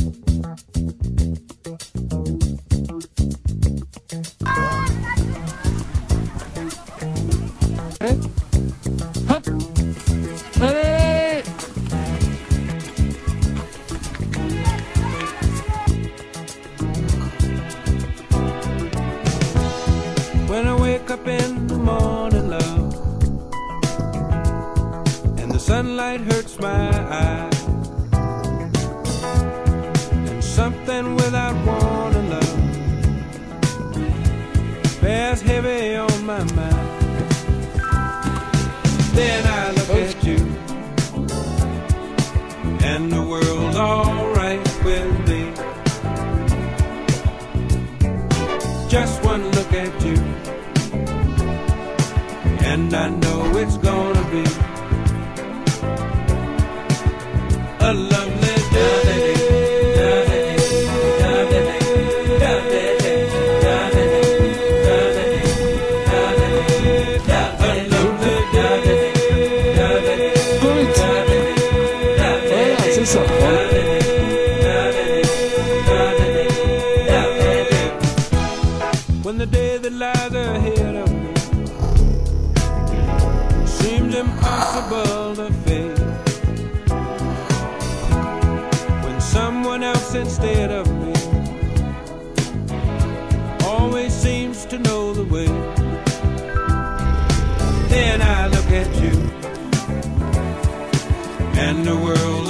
When I wake up in the morning, love, and the sunlight hurts my eyes, and something without warning, love, bears heavy on my mind. Then I look at you, and the world's alright with me. Just one look at you, and I know it's gonna be a lovely day. When the day that lies ahead of me seems impossible to face, when someone else instead of me always seems to know the way, then I look at you, and the world